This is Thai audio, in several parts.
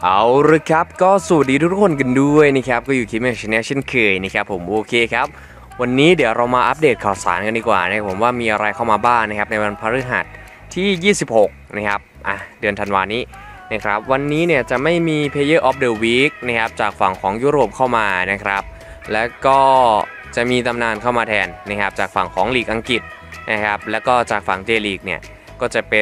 เอาละครับก็สวัสดีทุกคนกันด้วยนะครับก็อยู่คิดแมชแนลเช่นเคยนะครับผมโอเคครับวันนี้เดี๋ยวเรามาอัปเดตข่าวสารกันดีกว่านะครับผมว่ามีอะไรเข้ามาบ้างนะครับในวันพฤหัสที่26นะครับเดือนธันวานี้นะครับวันนี้เนี่ยจะไม่มี Player of the Week นะครับจากฝั่งของยุโรปเข้ามานะครับและก็จะมีตำนานเข้ามาแทนนะครับจากฝั่งของลีกอังกฤษนะครับแล้วก็จากฝั่งเจลีกเนี่ยก็จะเป็น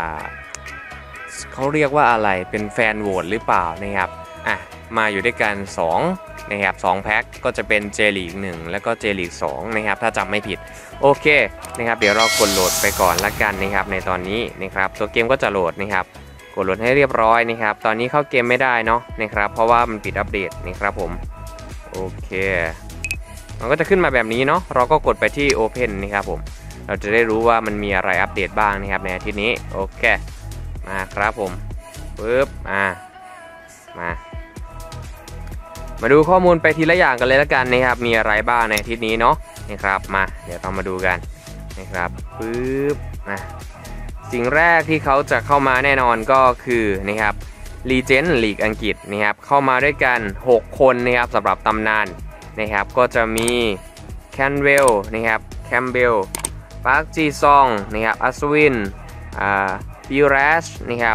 เขาเรียกว่าอะไรเป็นแฟนโหวตหรือเปล่านะครับมาอยู่ด้วยกัน2นะครับ2แพ็คก็จะเป็นเจลีก1แล้วก็เจลีก2นะครับถ้าจำไม่ผิดโอเคนะครับเดี๋ยวเรากดโหลดไปก่อนละกันนะครับในตอนนี้นะครับตัวเกมก็จะโหลดนะครับกดโหลดให้เรียบร้อยนะครับตอนนี้เข้าเกมไม่ได้เนาะนะครับเพราะว่ามันปิดอัปเดตนะครับผมโอเคมันก็จะขึ้นมาแบบนี้เนาะเราก็กดไปที่ Open นะครับผมเราจะได้รู้ว่ามันมีอะไรอัปเดตบ้างนะครับในอาทิตย์นี้โอเคมาครับผมปึ๊บมาดูข้อมูลไปทีละอย่างกันเลยละกันนะครับมีอะไรบ้างในอาทิตย์นี้เนาะนะครับมาเดี๋ยวเรามาดูกันนะครับปึ๊บสิ่งแรกที่เขาจะเข้ามาแน่นอนก็คือนะครับลีเจนด์ลีกอังกฤษนะครับเข้ามาด้วยกัน6คนนะครับสำหรับตำนานนะครับก็จะมีแคนเวลนะครับแคมเบลปาร์คจีซองนะครับอัศวินบิลแรชนะครับ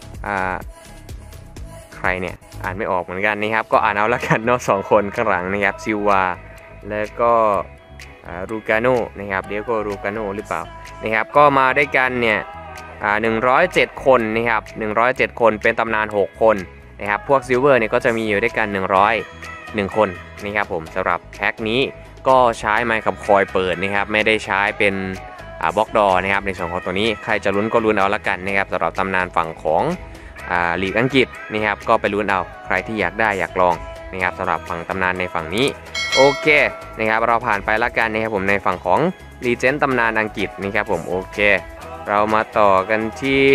ใครเนี่ยอ่านไม่ออกเหมือนกันนะครับก็อ่านเอาละกันเนาะ2คนข้างหลังนะครับซิลวาแล้วก็รูกาโนนะครับเดียโกรูกาโนหรือเปล่านะครับก็มาได้กันเนี่ย107คนนะครับ107คนเป็นตำนาน6คนนะครับพวกซิลเวอร์เนี่ยก็จะมีอยู่ด้วยกัน101คนนะครับผมสำหรับแพ็คนี้ก็ใช้ไมค์กับคอยเปิดนะครับไม่ได้ใช้เป็นบล็อกดอนะครับในส่วนของตัวนี้ใครจะลุ้นก็ลุ้นเอาละกันนะครับสำหรับตำนานฝั่งของลีกอังกฤษนะครับก็ไปลุ้นเอาใครที่อยากได้อยากลองนะครับสำหรับฝั่งตำนานในฝั่งนี้โอเคนะครับเราผ่านไปละกันนะครับผมในฝั่งของลีเจนด์ตำนานอังกฤษนะครับผมโอเคเรามาต่อกันที่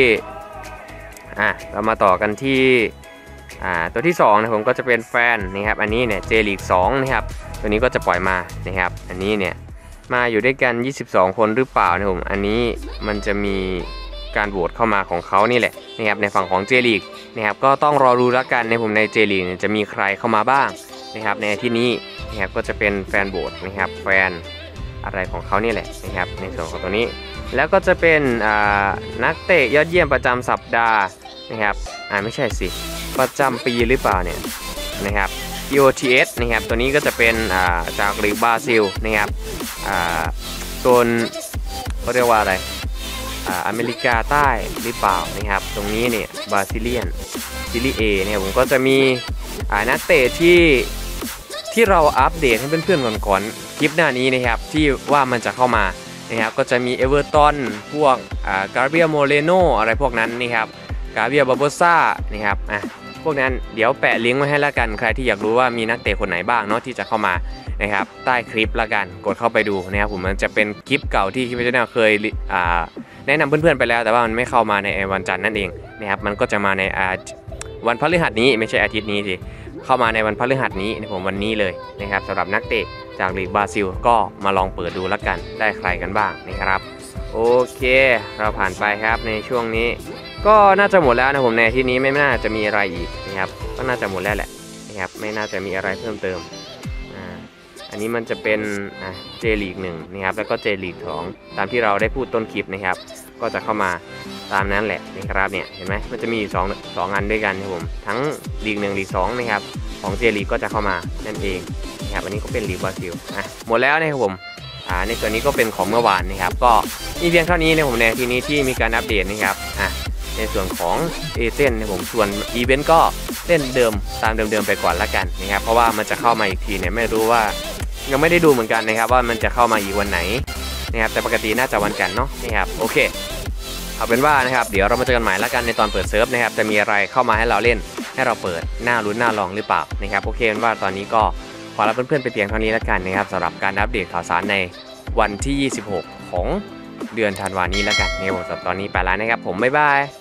ตัวที่2นะผมก็จะเป็นแฟนนะครับอันนี้เนี่ยเจลีก2นะครับตัวนี้ก็จะปล่อยมานะครับอันนี้เนี่ยมาอยู่ด้วยกัน22คนหรือเปล่านะผมอันนี้มันจะมีการโหวตเข้ามาของเขานี่แหละนะครับในฝั่งของเจลีกนะครับก็ต้องรอดูแล้วกันในผมในเจลีกจะมีใครเข้ามาบ้างนะครับในที่นี้นะครับก็จะเป็นแฟนโหวตนะครับแฟนอะไรของเขานี่แหละนะครับในส่วนของตัวนี้แล้วก็จะเป็นนักเตะยอดเยี่ยมประจำสัปดาห์นะครับไม่ใช่สิประจำปีหรือเปล่าเนี่ยนะครับ EOTS นะครับตัวนี้ก็จะเป็นจากลีกบราซิลนะครับโซนเขาเรียกว่าอะไรอเมริกาใต้หรือเปล่านะครับตรงนี้เนี่ยบราซิเลียนซีรีส์ A เนี่ยผมก็จะมีนักเตะที่เราอัปเดตให้เพื่อนๆก่อนคลิปหน้านี้นะครับที่ว่ามันจะเข้ามานะครับก็จะมีเอเวอร์ตันพวกกาเบรียลโมเรโนอะไรพวกนั้นนะครับกาเบรียลบาโบซ่านะครับพวกนั้นเดี๋ยวแปะลิงก์ไว้ให้ละกันใครที่อยากรู้ว่ามีนักเตะคนไหนบ้างเนาะที่จะเข้ามานะครับใต้คลิปละกันกดเข้าไปดูนะครับผมมันจะเป็นคลิปเก่าที่คิดว่าจะเคยแนะนำเพื่อนๆไปแล้วแต่ว่ามันไม่เข้ามาในวันจันทร์นั่นเองนะครับมันก็จะมาในวันพฤหัสนี้ไม่ใช่อาทิตย์นี้สิเข้ามาในวันพฤหัสนี้นะผมวันนี้เลยนะครับสำหรับนักเตะจากลีกบราซิลก็มาลองเปิดดูละกันได้ใครกันบ้างนะครับโอเคเราผ่านไปครับในช่วงนี้ก็น่าจะหมดแล้วนะผมในที่นี้ไม่น่าจะมีอะไรอีกนะครับก็น่าจะหมดแล้วแหละนะครับไม่น่าจะมีอะไรเพิ่มเติมอันนี้มันจะเป็นเจลีก1นะครับแล้วก็เจลีก2ตามที่เราได้พูดต้นคลิปนะครับก็จะเข้ามาตามนั้นแหละนะครับเนี่ยเห็นไหมมันจะมี2อันด้วยกันครับผมทั้งลีก1ลีก2นะครับของเจลีกก็จะเข้ามานั่นเองนะครับอันนี้ก็เป็นลีกบราซิลหมดแล้วนะครับผมในส่วนนี้ก็เป็นของเมื่อวานนะครับก็มีเพียงเท่านี้นะผมในทีนี้ที่มีการอัปเดตนะครับในส่วนของเอเจนต์นะผมส่วนอีเวนต์ก็เล่นเดิมตามเดิมไปก่อนละกันนะครับเพราะว่ามันจะเข้ามาอีกทีเนี่ยไม่รู้ว่ายังไม่ได้ดูเหมือนกันนะครับว่ามันจะเข้ามาอีกวันไหนนะครับแต่ปกติน่าจะวันจันทร์เนาะนะครับโอเคเอาเป็นว่านะครับเดี๋ยวเรามาเจอกันใหม่ละกันในตอนเปิดเซิร์ฟนะครับจะมีอะไรเข้ามาให้เราเล่นให้เราเปิดหน้าลุ้นหน้าลองหรือเปล่านะครับโอเคเป็นว่าตอนนี้ก็ขอรับเพื่อนๆไปเพียงเท่านี้ละกันนะครับสำหรับการอัปเดตข่าวสารในวันที่26ของเดือนธันวาคมนี้ละกันในบทสดตอนนี้ไปแล้วนะครับผมบ๊ายบาย